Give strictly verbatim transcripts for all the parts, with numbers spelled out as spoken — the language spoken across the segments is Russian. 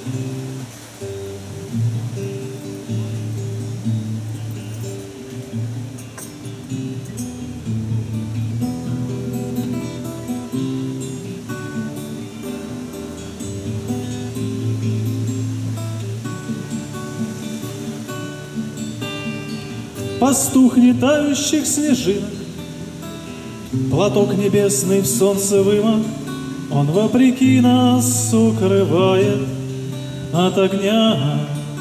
Пастух летающих снежинок, платок небесный в солнце вымок, он вопреки нас укрывает от огня.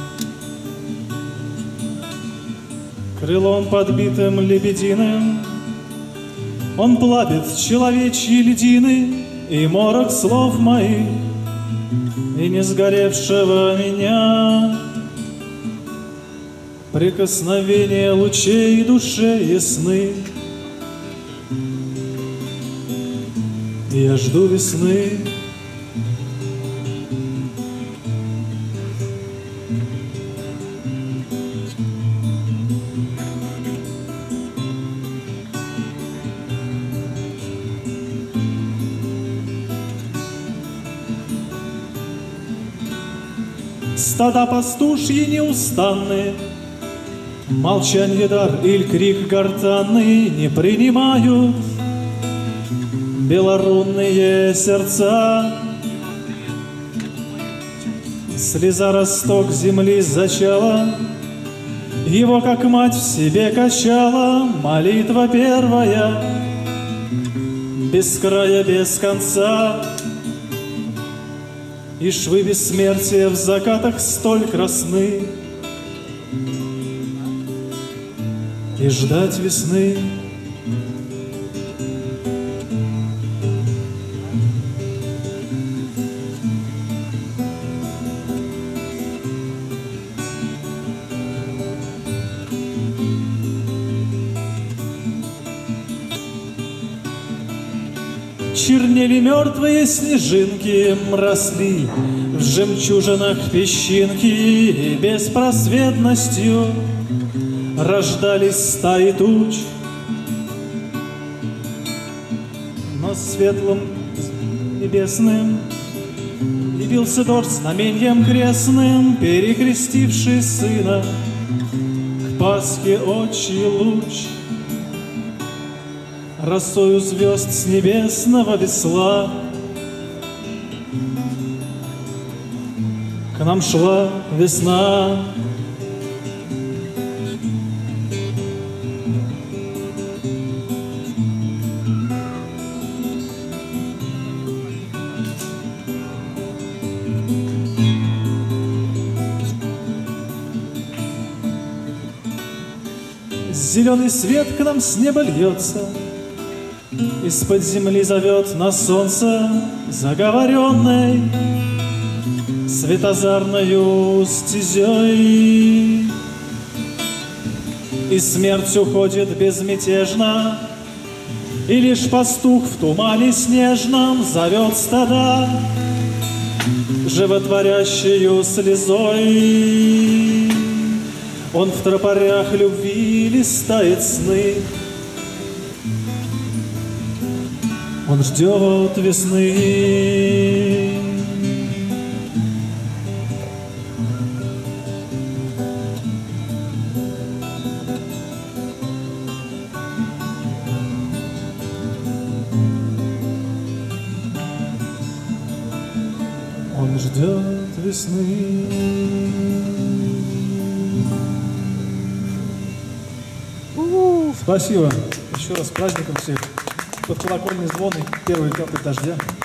Крылом подбитым лебединым он плавит человечьи льдины и морок слов моих, и не сгоревшего меня. Прикосновение лучей душе ясны, я жду весны. Стада пастушьи неустанные, молчанье дар или крик гортанный не принимают белорунные сердца. Слеза росток земли зачала, его как мать в себе качала. Молитва первая, без края, без конца. И швы бессмертия в закатах столь красны, и ждать весны. Чернели мертвые снежинки, росли в жемчужинах песчинки, и беспросветностью рождались стаи туч. Но светлым небесным явился дождь знаменьем крестным, перекрестивший сына к Пасхе отчий луч. Росою звезд с небесного весла к нам шла весна. Зеленый свет к нам с неба льется, из-под земли зовет нас солнце, заговоренной светозарною стезей. И смерть уходит безмятежно, и лишь пастух в тумане снежном зовет стада, животворящую слезой. Он в тропарях любви листает сны, он ждет весны. Он ждет весны. Спасибо. Еще раз с праздником всех. Под колокольный звон и первые капли дождя.